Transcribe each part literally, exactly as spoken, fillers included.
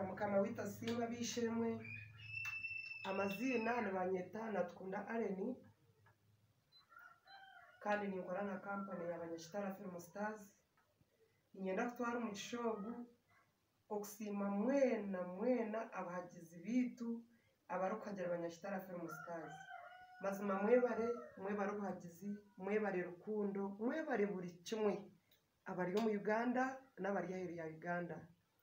mukama wita simba bishemwe amazina nabanyeta natukunda Aleni kandi ninkora na company y'abanyashitara Film Stars nyenda kutwara mu gishogu okusima mwena mwena abahagizi bitu abarukagera abanyashitara Film Stars mazima mwebare mwebare ubuhagizi mwebare rukundo mwebare buri kimwe abari mu Uganda n'abari yaheri ya Uganda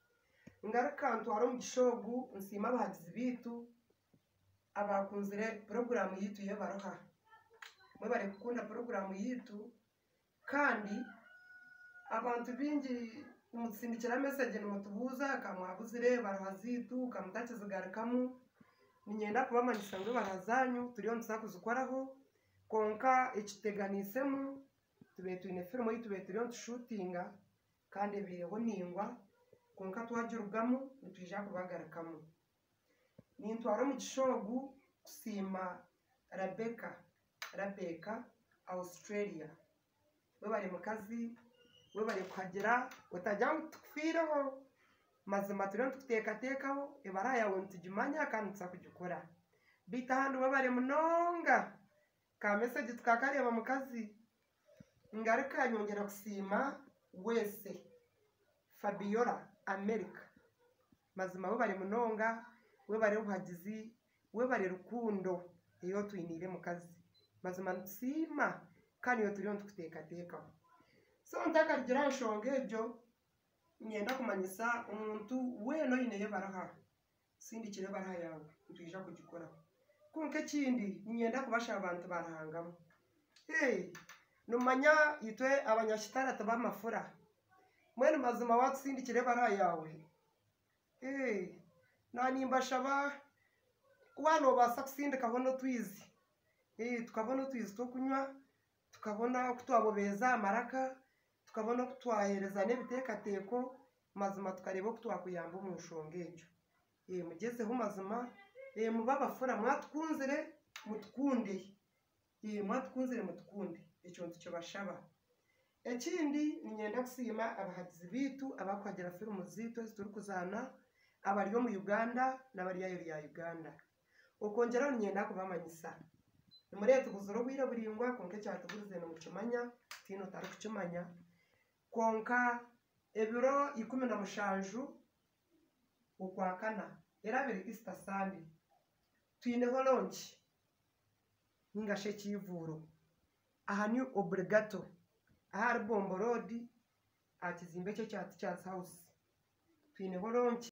ngaruka ntwara mu gishogu nsima abahagizi bitu abakunzire program yitu ye baroha mwebare gukunda program yitu kandi abantu bingi umutsindikira message n'umutubuza kamwabuzire barahazitu kamutakizigarikamu ninyenda kubamanyisa ngo barazanyu turiyo nsakuzukoraho konka ekiteganisemu tubetu ine film yitu beturiyo shootinga kandi bireho ningwa konka twagirugamu nitwija kubagarakamu nintwara mu gishogu kusima Rebecca Rebecca Australia we bari mu kazi we bari kuhagera utajya tukfireho mazima turiyo tukuteka tekaho ibara yawe ntujimanya kandi nsakugikora bita handi we bari munonga ka message tukakareba mu kazi ngaruka nyongera kusima wese Fabiola America mazima we bari munonga we bari ubuhagizi we bari rukundo iyo twinire mu kazi mazima nsima kandi yo turiyo tukuteka tekaho so ntakagira nshongejo nyenda kumanyisa umuntu weno yineye baraha sindikire baraha yawe utwija kugikora kunke kindi nyenda kubasha abantu barahangamo hey numanya yitwe abanyashitara tabamafura mwene mazima watsindikire baraha yawe hey nani mbashaba wano basa kusindika hono twizi eh tukabona twizi to kunywa tukabona kutwabobeza maraka tukabona kutwahereza nebiteka teko mazima tukareba kutwakuyamba mu nshongejo eh mugezeho mazima eh mubabafura mwatkunzire mutkunde eh mwatkunzire mutkunde icyo ntcyo bashaba ekindi ninyenda kusima abahagizi bitu abakwagera film zito zituri kuzana abari yo mu Uganda n'abari yayo ya Uganda ukongera ninyenda kubamanyisa nimurete kuzoro bwira buringwa konke cyatubuze no mucumanya tino tari kucumanya konka ebiro ikumi na mushanju ukwakana erabiri Easter Sunday twineho launch ningashe kivuro aha ni obligato aha Bombo Road atizimbe cyo cyatu cya house twineho launch